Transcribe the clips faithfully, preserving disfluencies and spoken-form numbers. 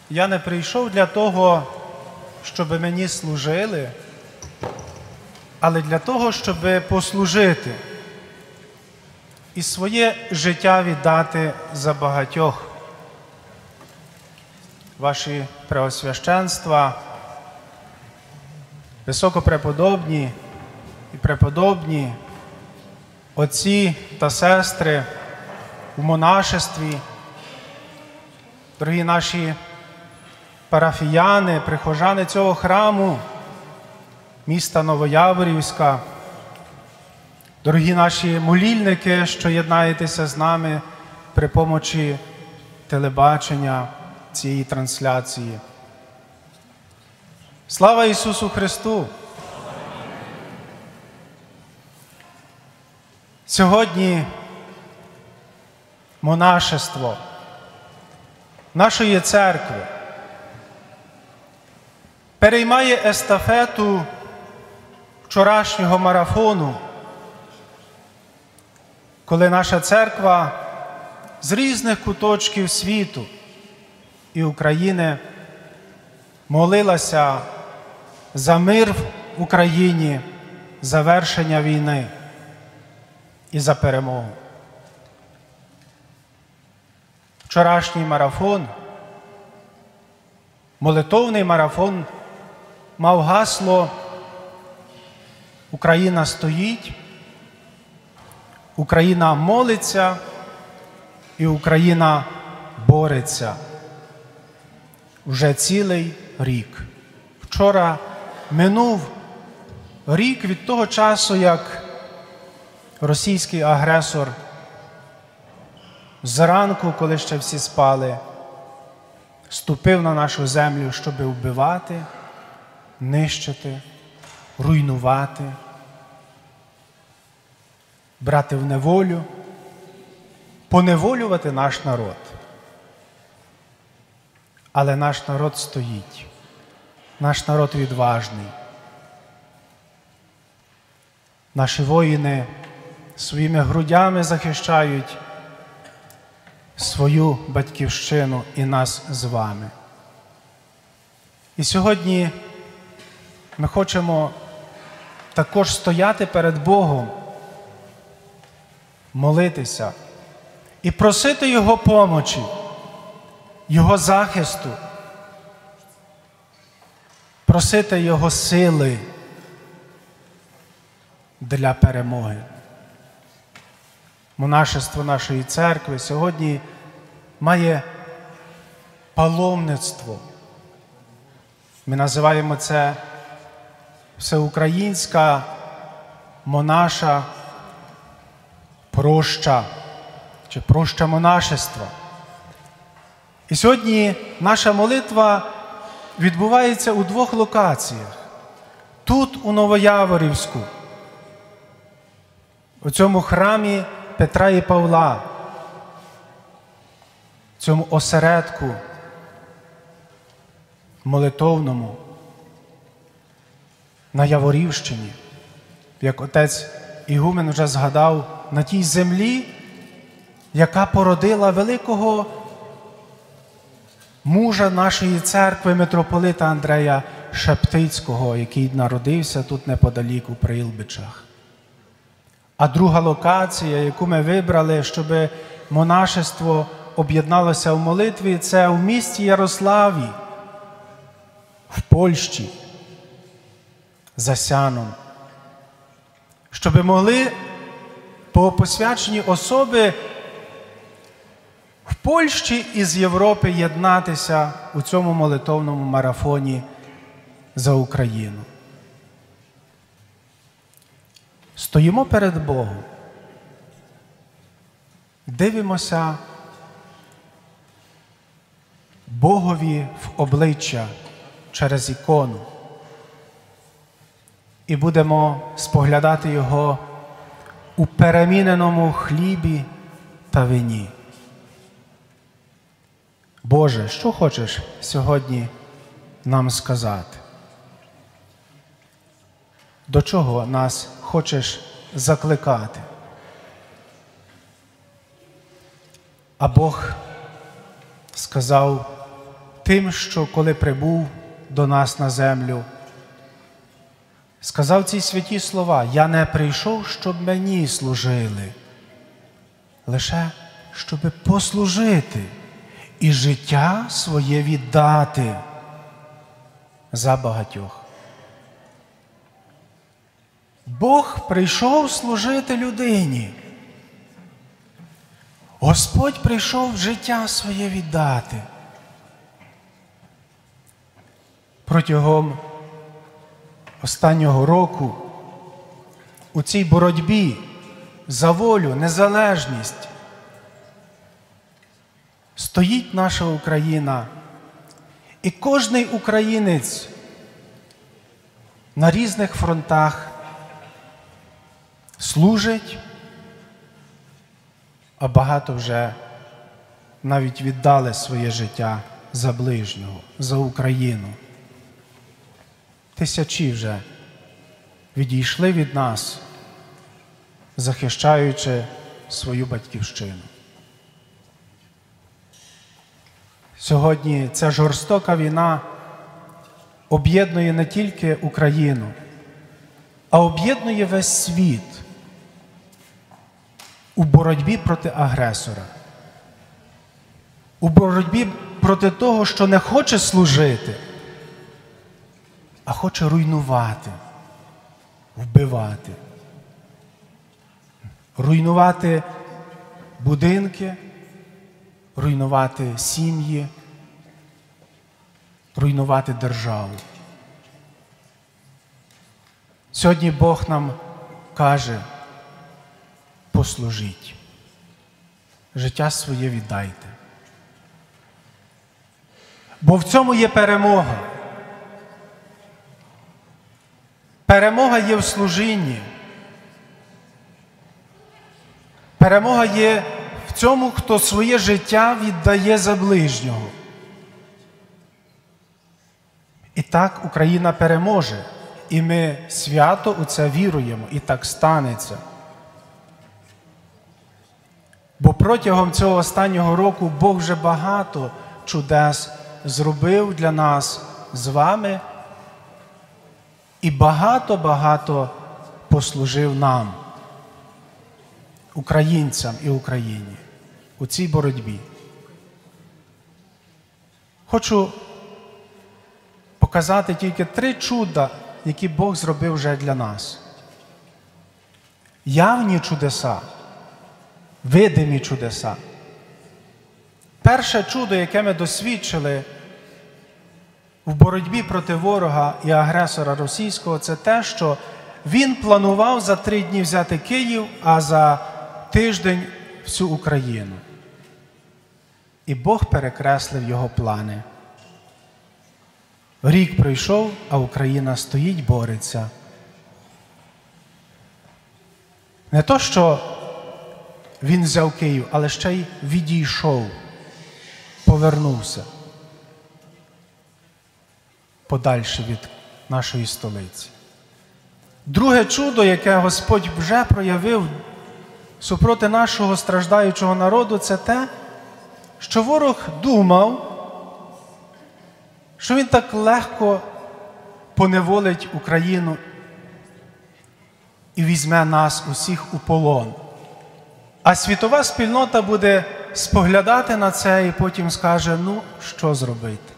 Я не прийшов для того, щоб мені служили, але для того, щоб послужити і своє життя віддати за багатьох. Ваші преосвященства, високопреподобні і преподобні, отці та сестри у монашестві, дорогі наші парафіяни, прихожани цього храму, міста Новояворівська, дорогі наші молільники, що єднаєтеся з нами при помочі телебачення цієї трансляції. Слава Ісусу Христу! Сьогодні монашество нашої церкви переймає естафету вчорашнього марафону, коли наша церква з різних куточків світу і України молилася за мир в Україні, завершення війни і за перемогу. Вчорашній марафон, молитовний марафон, мав гасло «Україна стоїть», «Україна молиться» і «Україна бореться». Вже цілий рік. Вчора минув рік від того часу, як російський агресор зранку, коли ще всі спали, ступив на нашу землю, щоб вбивати, нищити, руйнувати, брати в неволю, поневолювати наш народ. Але наш народ стоїть, наш народ відважний. Наші воїни своїми грудями захищають свою батьківщину і нас з вами. І сьогодні ми хочемо також стояти перед Богом, молитися і просити Його помочі, Його захисту, просити Його сили для перемоги. Монашество нашої церкви сьогодні має паломництво. Ми називаємо це всеукраїнська монаша проща, чи проща монашества. І сьогодні наша молитва відбувається у двох локаціях. Тут, у Новояворівську, у цьому храмі Петра і Павла, цьому осередку молитовному на Яворівщині, як отець Ігумен вже згадав, на тій землі, яка породила великого мужа нашої церкви, митрополита Андрея Шептицького, який народився тут неподалік у Прилбичах. А друга локація, яку ми вибрали, щоб монашество об'єдналося в молитві, це у місті Ярославі, в Польщі, за Сяном. Щоб могли богопосвячені особи в Польщі і з Європи єднатися у цьому молитовному марафоні за Україну. Стоїмо перед Богом, дивимося Богові в обличчя через ікону і будемо споглядати Його у переміненому хлібі та вині. Боже, що хочеш сьогодні нам сказати? До чого нас хочеш закликати? А Бог сказав, тим, що коли прибув до нас на землю, сказав ці святі слова: «Я не прийшов, щоб мені служили, лише щоб послужити і життя своє віддати за багатьох». Бог прийшов служити людині. Господь прийшов життя своє віддати. Протягом останнього року у цій боротьбі за волю, незалежність стоїть наша Україна. І кожний українець на різних фронтах служить, а багато вже навіть віддали своє життя за ближнього, за Україну. Тисячі вже відійшли від нас, захищаючи свою батьківщину. Сьогодні ця жорстока війна об'єднує не тільки Україну, а об'єднує весь світ у боротьбі проти агресора, у боротьбі проти того, що не хоче служити, а хоче руйнувати, вбивати. Руйнувати будинки, руйнувати сім'ї, руйнувати державу. Сьогодні Бог нам каже: послужіть, життя своє віддайте. Бо в цьому є перемога. Перемога є в служінні. Перемога є в цьому, хто своє життя віддає за ближнього. І так Україна переможе. І ми свято у це віруємо. І так станеться. Бо протягом цього останнього року Бог вже багато чудес зробив для нас з вами і багато-багато послужив нам, українцям і Україні, у цій боротьбі. Хочу показати тільки три чуда, які Бог зробив вже для нас. Явні чудеса, видимі чудеса. Перше чудо, яке ми досвідчили в боротьбі проти ворога і агресора російського, це те, що він планував за три дні взяти Київ, а за тиждень всю Україну. І Бог перекреслив його плани. Рік пройшов, а Україна стоїть, бореться. Не то, що він взяв Київ, але ще й відійшов, повернувся подальше від нашої столиці. Друге чудо, яке Господь вже проявив супроти нашого страждаючого народу, це те, що ворог думав, що він так легко поневолить Україну і візьме нас усіх у полон. А світова спільнота буде споглядати на це і потім скаже: ну, що зробити?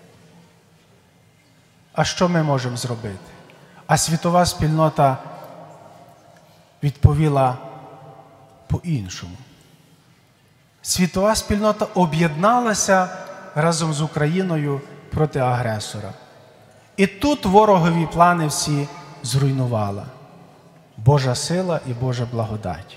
А що ми можемо зробити? А світова спільнота відповіла по-іншому. Світова спільнота об'єдналася разом з Україною проти агресора. І тут ворогові плани всі зруйнувала Божа сила і Божа благодать.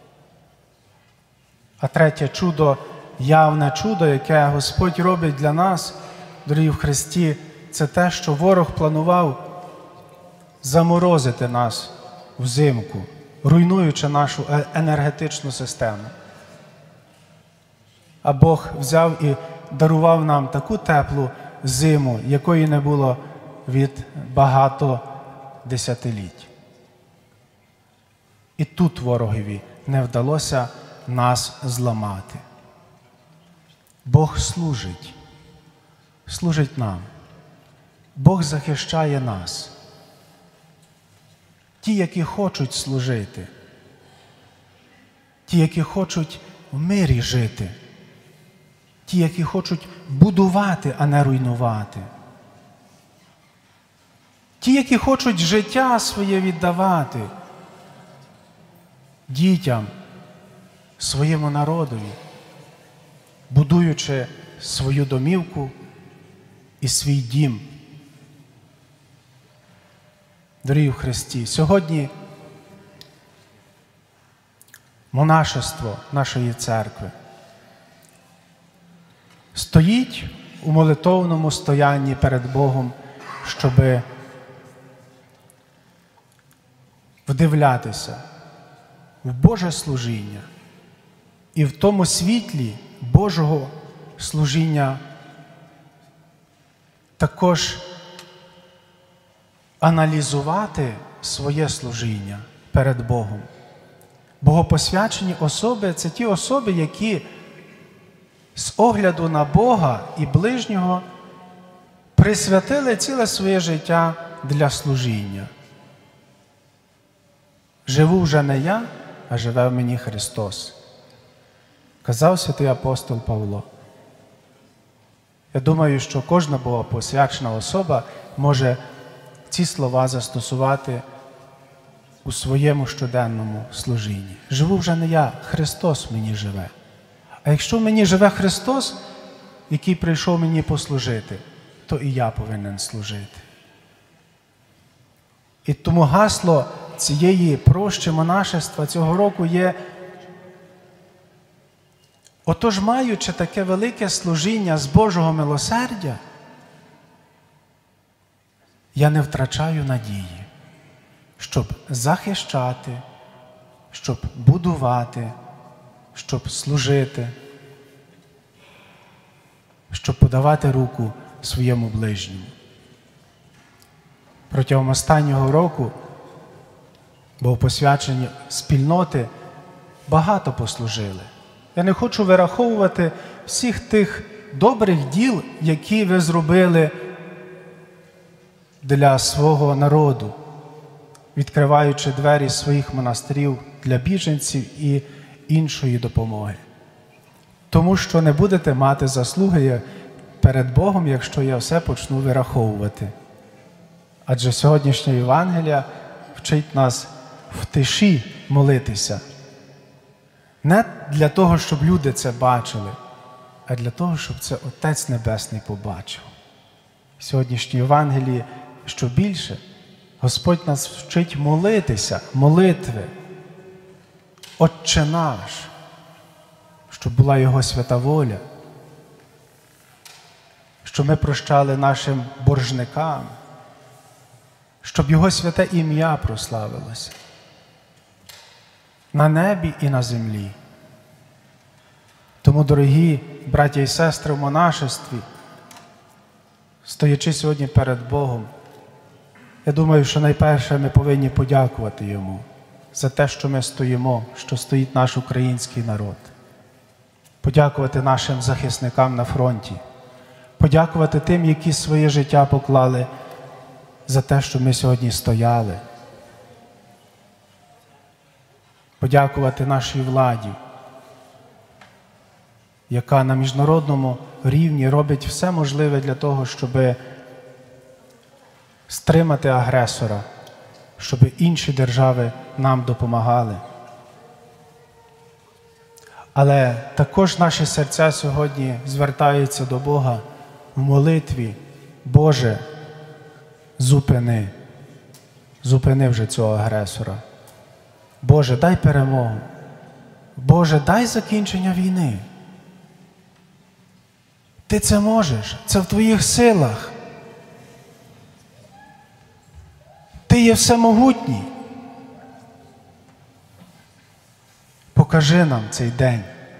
А третє чудо, явне чудо, яке Господь робить для нас, дорогі в Христі, це те, що ворог планував заморозити нас взимку, руйнуючи нашу енергетичну систему. А Бог взяв і дарував нам таку теплу зиму, якої не було від багато десятиліть. І тут ворогові не вдалося нас зламати. Бог служить. служить нам. Бог захищає нас. Ті, які хочуть служити, ті, які хочуть в мирі жити, ті, які хочуть будувати, а не руйнувати, ті, які хочуть життя своє віддавати дітям, своєму народові, будуючи свою домівку і свій дім. Дорогі в Христі, сьогодні монашество нашої церкви стоїть у молитовному стоянні перед Богом, щоб вдивлятися в Боже служіння і в тому світлі Божого служіння також аналізувати своє служіння перед Богом. Богопосвячені особи – це ті особи, які з огляду на Бога і ближнього присвятили ціле своє життя для служіння. «Живу вже не я, а живе в мені Христос», казав святий апостол Павло. Я думаю, що кожна богопосвячена особа може ці слова застосувати у своєму щоденному служінні. «Живу вже не я, Христос в мені живе». А якщо в мені живе Христос, який прийшов мені послужити, то і я повинен служити. І тому гасло цієї прощі монашества цього року є: отож, маючи таке велике служіння з Божого милосердя, я не втрачаю надії, щоб захищати, щоб будувати, щоб служити, щоб подавати руку своєму ближньому. Протягом останнього року богопосвячені спільноти багато послужили. Я не хочу вираховувати всіх тих добрих діл, які ви зробили для свого народу, відкриваючи двері своїх монастирів для біженців і іншої допомоги. Тому що не будете мати заслуги перед Богом, якщо я все почну вираховувати. Адже сьогоднішня Євангелія вчить нас в тиші молитися. Не для того, щоб люди це бачили, а для того, щоб це Отець Небесний побачив. В сьогоднішній Євангелії, що більше, Господь нас вчить молитися, молитви, Отче наш, щоб була Його свята воля, щоб ми прощали нашим боржникам, щоб Його святе ім'я прославилося на небі і на землі. Тому, дорогі браття і сестри в монашестві, стоячи сьогодні перед Богом, я думаю, що найперше ми повинні подякувати Йому за те, що ми стоїмо, що стоїть наш український народ. Подякувати нашим захисникам на фронті. Подякувати тим, які своє життя поклали за те, що ми сьогодні стояли. Подякувати нашій владі, яка на міжнародному рівні робить все можливе для того, щоб стримати агресора, щоб інші держави нам допомагали. Але також наші серця сьогодні звертаються до Бога в молитві: Боже, зупини, зупини вже цього агресора. Боже, дай перемогу. Боже, дай закінчення війни. Ти це можеш, це в Твоїх силах. Ти є всемогутній. Покажи нам цей день.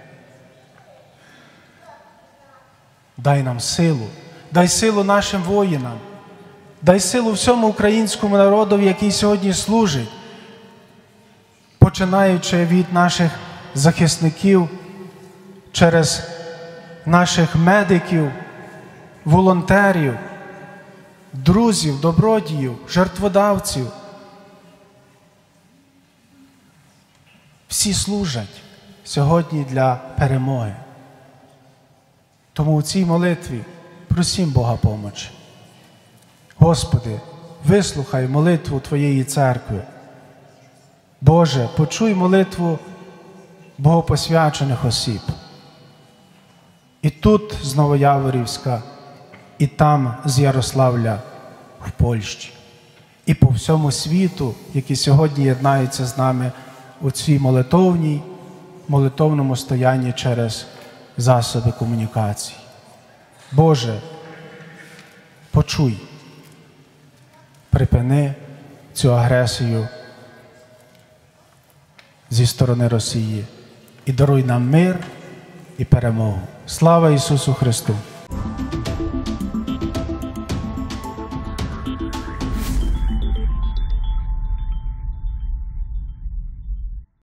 Дай нам силу, дай силу нашим воїнам, дай силу всьому українському народу, який сьогодні служить, починаючи від наших захисників, через наших медиків, волонтерів, друзів, добродіїв, жертводавців. Всі служать сьогодні для перемоги. Тому у цій молитві просім Бога помочі. Господи, вислухай молитву Твоєї церкви. Боже, почуй молитву богопосвячених осіб. І тут з Новояворівська, і там з Ярославля в Польщі. І по всьому світу, які сьогодні єднаються з нами у цій молитовній, молитовному стоянні через засоби комунікації. Боже, почуй, припини цю агресію зі сторони Росії і даруй нам мир і перемогу. Слава Ісусу Христу!